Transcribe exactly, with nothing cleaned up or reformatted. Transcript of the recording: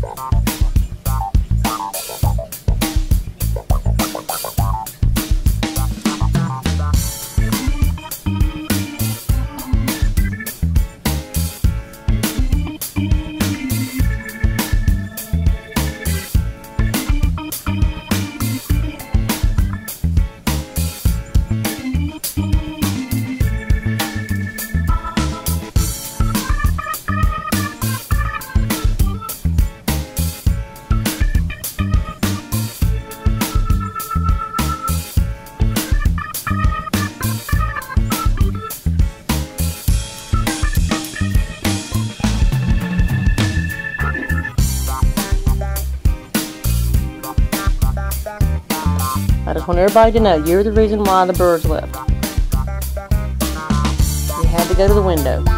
I just want everybody to know you're the reason why the birds left. You had to go to the window.